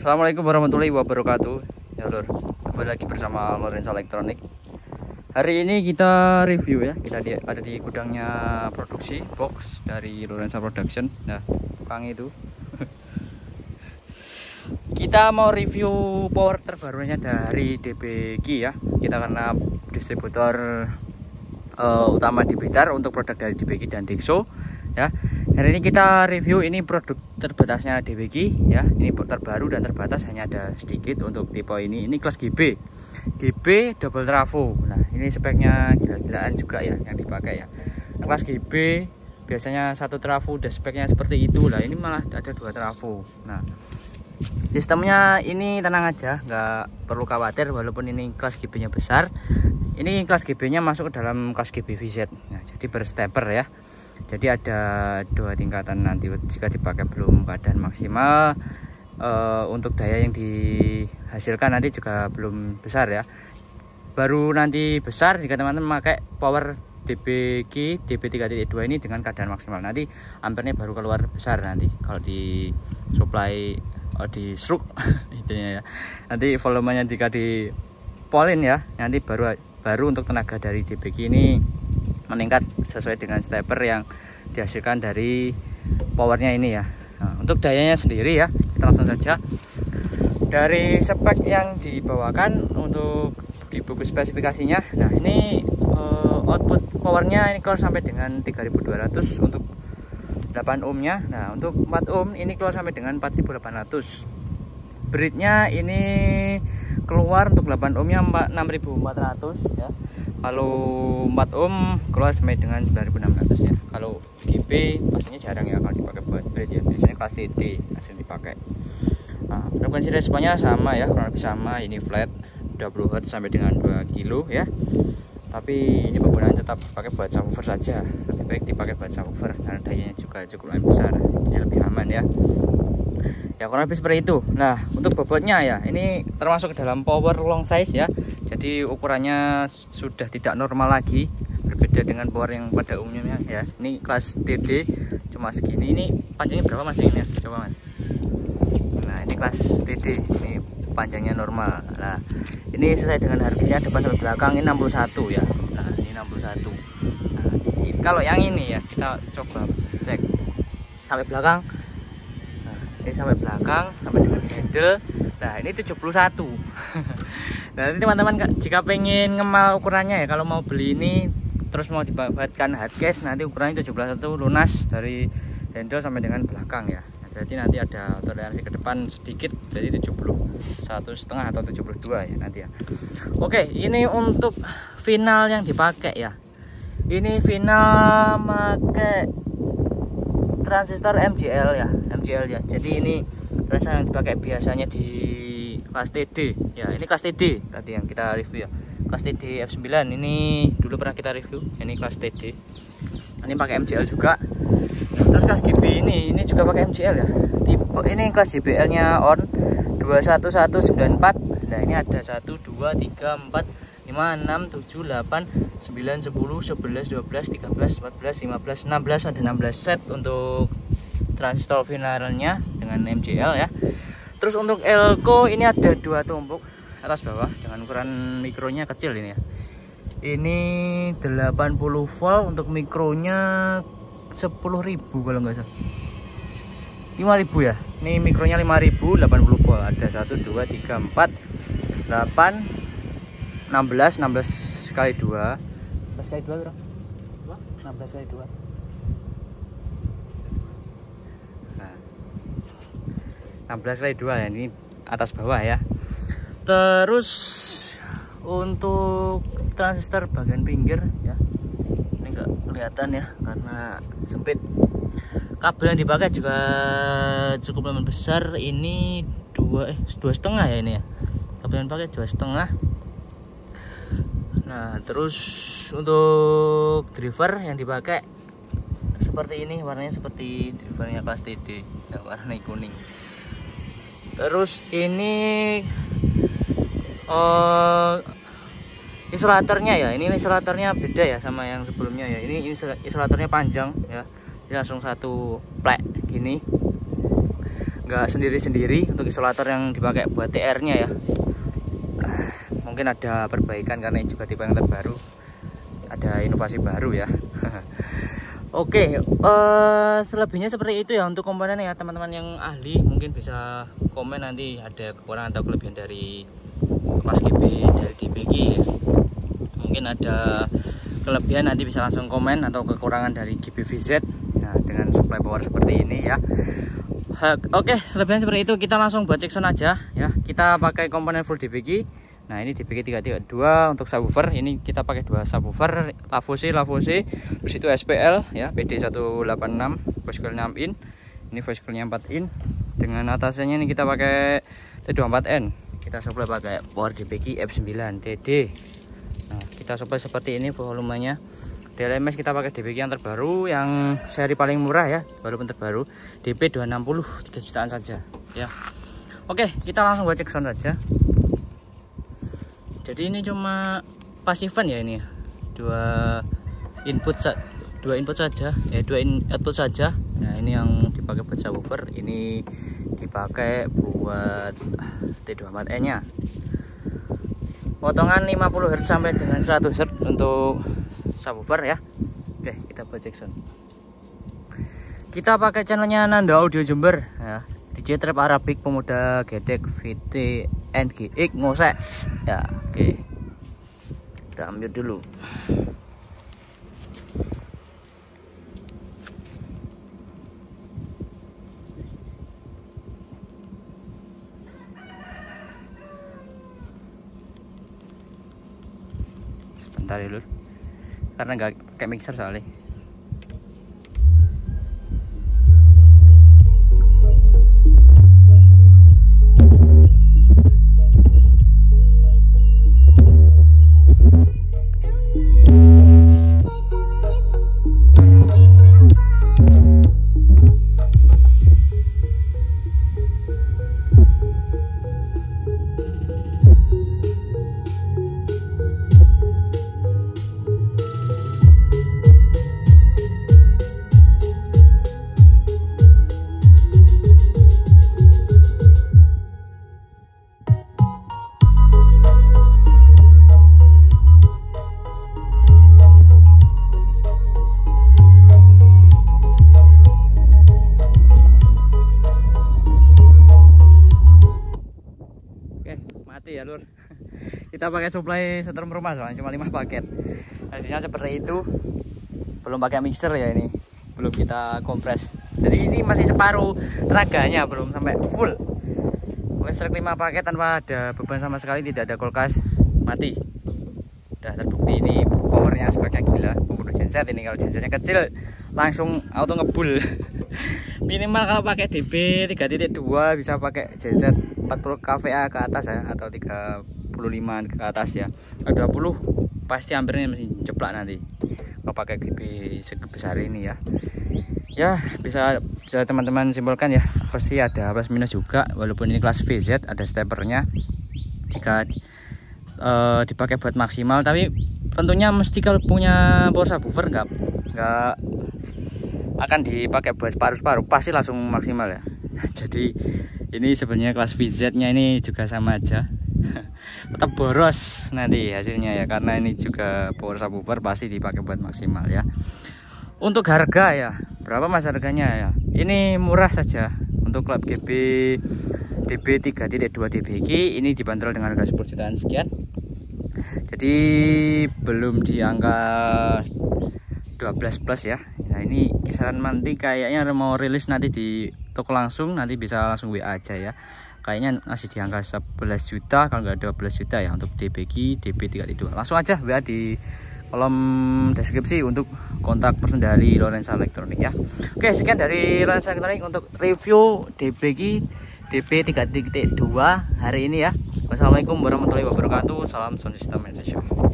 Assalamualaikum warahmatullahi wabarakatuh. Ya Lur, kembali lagi bersama Lorenza Elektronik. Hari ini kita review ya. Kita ada di gudangnya produksi box dari Lorenza Production. Nah, tukang itu. Kita mau review power terbarunya dari DBG ya. Kita karena distributor utama di Blitar untuk produk dari DBG dan Dexo ya. Hari ini kita review ini produk terbatasnya DBG ya. Ini terbaru dan terbatas, hanya ada sedikit untuk tipe ini. Ini kelas GB double trafo. Nah, ini speknya gila-gilaan juga ya yang dipakai ya. Kelas GB biasanya satu trafo udah speknya seperti itu lah. Ini malah ada dua trafo. Nah, sistemnya ini tenang aja, nggak perlu khawatir walaupun ini kelas GB nya besar. Ini kelas GB nya masuk ke dalam kelas GB VZ. Nah, jadi berstepper ya. Jadi ada dua tingkatan nanti jika dipakai belum keadaan maksimal. Untuk daya yang dihasilkan nanti juga belum besar ya. Baru nanti besar jika teman-teman memakai power DBG DB3.2 ini dengan keadaan maksimal. Nanti ampernya baru keluar besar nanti kalau di supply di stroke intinya ya. Nanti volumenya jika di polin ya, nanti baru untuk tenaga dari DBG ini meningkat sesuai dengan stepper yang dihasilkan dari powernya ini ya. Nah, untuk dayanya sendiri ya, kita langsung saja dari spek yang dibawakan untuk di buku spesifikasinya. Nah, ini output powernya ini keluar sampai dengan 3200 untuk 8 ohmnya. Nah, untuk 4 ohm ini keluar sampai dengan 4800. Breadnya ini keluar untuk 8 ohmnya 6400 ya. Kalau 4 ohm keluar sampai dengan 9600 ya. Kalau GB pastinya jarang ya kalau dipakai buat bread ya. Biasanya kelas TD asli dipakai. Nah, frekuensi responnya sama ya, kurang lebih sama. Ini flat 20 Hz sampai dengan 2 kilo ya. Tapi ini penggunaan tetap pakai buat subwoofer saja. Lebih baik dipakai buat subwoofer karena dayanya juga cukup lebih besar. Jadi lebih aman ya. Ya kurang lebih seperti itu. Nah, untuk bobotnya ya, ini termasuk ke dalam power long size ya. Jadi ukurannya sudah tidak normal lagi, berbeda dengan power yang pada umumnya ya. Ini kelas TD cuma segini. Ini panjangnya berapa Mas ini ya? Coba Mas. Nah, ini kelas TD, ini panjangnya normal. Nah, ini sesuai dengan harganya depan sampai belakang ini 61 ya. Nah, ini 61. Nah, kalau yang ini ya, kita coba cek sampai belakang. Ini sampai belakang sampai dengan handle. Nah, ini 71. Nah, ini teman-teman jika pengen ngemal ukurannya ya, kalau mau beli ini terus mau dibuatkan hardcase, nanti ukurannya 71 lunas dari handle sampai dengan belakang ya. Nah, berarti nanti ada toleransi ke depan sedikit, jadi 71,5 atau 72 ya nanti ya. Oke, ini untuk final yang dipakai ya. Ini final pakai transistor MJL ya, jadi ini transistor yang dipakai biasanya di kelas TD ya. Ini kelas TD tadi yang kita review ya, kelas TD F9 ini dulu pernah kita review. Ini kelas TD, ini pakai MJL juga. Terus kelas GB ini juga pakai MJL ya. Tipe ini kelas JBL nya on 21194. Nah, ini ada 1 2 3 4 5, 6, 7, 8, 9, 10, 11, 12, 13, 14, 15, 16. Ada 16 set untuk transistor finalnya dengan MJL ya. Terus untuk elko ini ada 2 tumpuk atas bawah dengan ukuran mikronya kecil ini ya. Ini 80 volt, untuk mikronya 10.000 kalau nggak salah. 5.000 ya. Ini mikronya 5.000, 80 volt. Ada 1 2 3 4 8 16 kali 2. 16 kali 2 bro? 16 kali 2. Nah, 16 kali 2 ya, ini atas bawah ya. Terus untuk transistor bagian pinggir ya, ini enggak kelihatan ya karena sempit. Kabel yang dipakai juga cukup lumayan besar. Ini 2,5 ya ini ya. Kabel yang dipakai 2,5. Nah, terus untuk driver yang dipakai seperti ini, warnanya seperti drivernya kelas TD yang warna kuning. Terus ini isolatornya ya, ini isolatornya beda ya sama yang sebelumnya ya. Ini isolatornya panjang ya, jadi langsung satu plek gini. nggak sendiri-sendiri untuk isolator yang dipakai buat TR nya ya. Mungkin ada perbaikan karena ini juga tipe yang terbaru, ada inovasi baru ya. Oke, selebihnya seperti itu ya untuk komponen ya. Teman-teman yang ahli mungkin bisa komen nanti ada kekurangan atau kelebihan dari kelas GB dari DBG. Mungkin ada kelebihan nanti bisa langsung komen, atau kekurangan dari GBVZ nah, dengan supply power seperti ini ya. Oke, selebihnya seperti itu. Kita langsung buat cek sound aja ya. Kita pakai komponen full DBG. Nah, ini DBG 332 untuk subwoofer. Ini kita pakai 2 subwoofer Lavose, terus itu SPL ya, PD186, voice coil-nya 6 in. Ini voice coil-nya 4 in. Dengan atasnya ini kita pakai T24N. Kita supply pakai power DBG F9 TD. Nah, kita supply seperti ini volumenya. DLMS kita pakai DBG yang terbaru, yang seri paling murah ya, walaupun terbaru, DP260, 3 jutaan saja ya. Oke, kita langsung buat cek sound saja. Jadi ini cuma pasifan ya, ini dua input saja ya, 2 output saja. Nah, ini yang dipakai buat subwoofer, ini dipakai buat T24N nya. Potongan 50 Hz sampai dengan 100 Hz untuk subwoofer ya. Oke, kita buat cek sound. Kita pakai channelnya Nanda Audio Jember ya. DJ Trap Arabic Pemuda Gedek VT NGX ngosek ya. Oke, kita ambil dulu. Sebentar ya lur, karena nggak pakai mixer soalnya. Mati ya lur. Kita pakai supply setrum rumah soalnya cuma 5 paket. Hasilnya seperti itu. Belum pakai mixer ya ini. Belum kita kompres. Jadi ini masih separuh tenaganya, belum sampai full. Listrik 5 paket tanpa ada beban sama sekali, tidak ada kulkas, mati. Udah terbukti ini powernya speknya gila, pembunuh genset ini. Kalau gensetnya kecil langsung auto ngebul. Minimal kalau pakai DB 3.2 bisa pakai genset 40 kVA ke atas ya, atau 35 ke atas ya. Kalau 20 pasti hampirnya masih ceplak nanti kalau pakai GB sebesar ini ya. Ya bisa teman-teman simpulkan ya, pasti ada plus minus juga. Walaupun ini kelas VZ ada steppernya, jika dipakai buat maksimal, tapi tentunya mesti kalau punya power subwoofer nggak akan dipakai buat separuh-separuh, pasti langsung maksimal ya. Jadi ini sebenarnya kelas VZ nya ini juga sama aja. Tetap boros nanti hasilnya ya, karena ini juga power subwoofer pasti dipakai buat maksimal ya. Untuk harga ya, berapa mas harganya ya? Ini murah saja untuk klub GB DB 3.2 DBG ini dibanderol dengan harga 10 jutaan sekian. Jadi belum di angka 12 plus ya. Nah, ini kisaran nanti kayaknya mau rilis nanti di toko langsung, nanti bisa langsung WA aja ya. Kayaknya masih di angka 11 juta kalau nggak 12 juta ya untuk DBG DB 3.2. Langsung aja WA di kolom deskripsi untuk kontak person dari Lorenza Elektronik ya. Oke, sekian dari Lorenza Elektronik untuk review DBG DB 3.2 hari ini ya. Wassalamualaikum warahmatullahi wabarakatuh. Salam sound system Indonesia.